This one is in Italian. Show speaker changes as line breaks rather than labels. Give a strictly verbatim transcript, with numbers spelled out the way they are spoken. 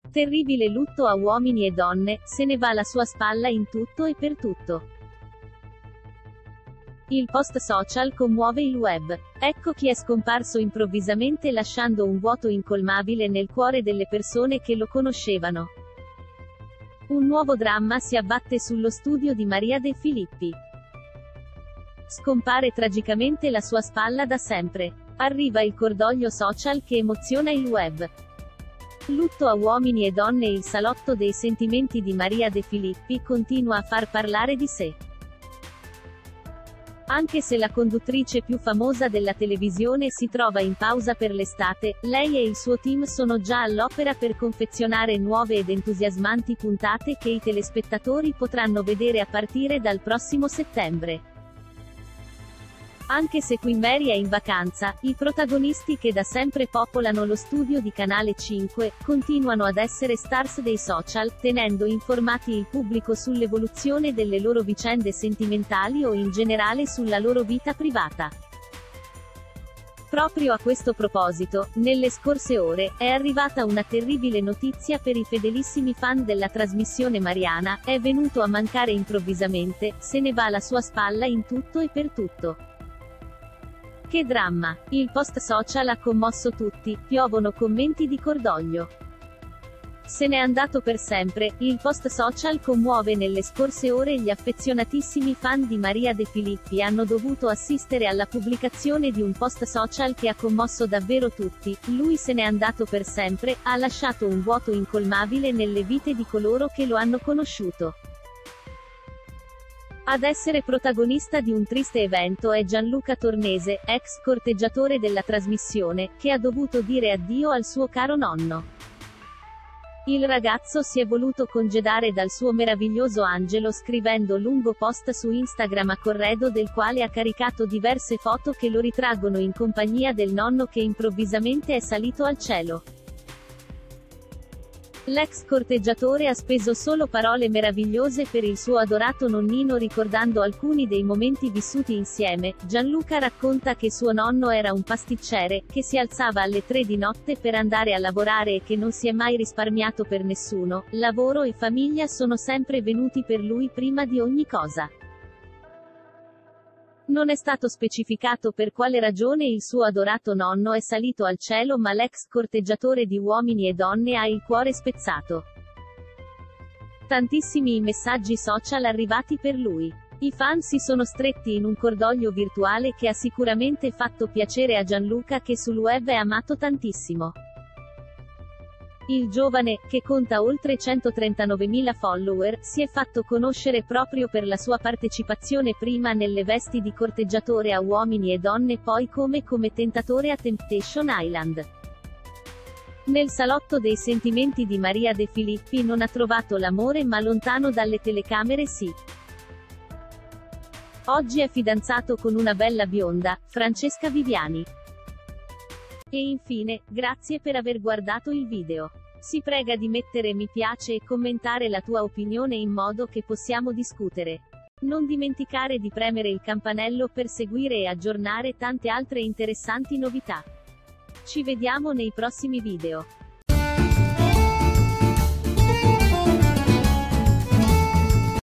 Terribile lutto a uomini e donne, se ne va la sua spalla in tutto e per tutto. Il post social commuove il web. Ecco chi è scomparso improvvisamente lasciando un vuoto incolmabile nel cuore delle persone che lo conoscevano. Un nuovo dramma si abbatte sullo studio di Maria De Filippi. Scompare tragicamente la sua spalla da sempre. Arriva il cordoglio social che emoziona il web. Lutto a uomini e donne. Il salotto dei sentimenti di Maria De Filippi continua a far parlare di sé. Anche se la conduttrice più famosa della televisione si trova in pausa per l'estate, lei e il suo team sono già all'opera per confezionare nuove ed entusiasmanti puntate che i telespettatori potranno vedere a partire dal prossimo settembre. Anche se Queen Mary è in vacanza, i protagonisti che da sempre popolano lo studio di Canale cinque, continuano ad essere stars dei social, tenendo informati il pubblico sull'evoluzione delle loro vicende sentimentali o in generale sulla loro vita privata. Proprio a questo proposito, nelle scorse ore, è arrivata una terribile notizia per i fedelissimi fan della trasmissione mariana: è venuto a mancare improvvisamente, se ne va la sua spalla in tutto e per tutto. Che dramma! Il post social ha commosso tutti, piovono commenti di cordoglio. Se n'è andato per sempre, il post social commuove. Nelle scorse ore gli affezionatissimi fan di Maria De Filippi hanno dovuto assistere alla pubblicazione di un post social che ha commosso davvero tutti. Lui se n'è andato per sempre, ha lasciato un vuoto incolmabile nelle vite di coloro che lo hanno conosciuto. Ad essere protagonista di un triste evento è Gianluca Tornese, ex corteggiatore della trasmissione, che ha dovuto dire addio al suo caro nonno. Il ragazzo si è voluto congedare dal suo meraviglioso angelo scrivendo lungo post su Instagram a corredo del quale ha caricato diverse foto che lo ritraggono in compagnia del nonno che improvvisamente è salito al cielo. L'ex corteggiatore ha speso solo parole meravigliose per il suo adorato nonnino ricordando alcuni dei momenti vissuti insieme. Gianluca racconta che suo nonno era un pasticcere, che si alzava alle tre di notte per andare a lavorare e che non si è mai risparmiato per nessuno. Lavoro e famiglia sono sempre venuti per lui prima di ogni cosa. Non è stato specificato per quale ragione il suo adorato nonno è salito al cielo, ma l'ex corteggiatore di uomini e donne ha il cuore spezzato. Tantissimi i messaggi social arrivati per lui. I fan si sono stretti in un cordoglio virtuale che ha sicuramente fatto piacere a Gianluca, che sul web è amato tantissimo. Il giovane, che conta oltre centotrentanovemila follower, si è fatto conoscere proprio per la sua partecipazione prima nelle vesti di corteggiatore a uomini e donne, poi come commentatore a Temptation Island. Nel salotto dei sentimenti di Maria De Filippi non ha trovato l'amore, ma lontano dalle telecamere sì. Oggi è fidanzato con una bella bionda, Francesca Viviani. E infine, grazie per aver guardato il video. Si prega di mettere mi piace e commentare la tua opinione in modo che possiamo discutere. Non dimenticare di premere il campanello per seguire e aggiornare tante altre interessanti novità. Ci vediamo nei prossimi video.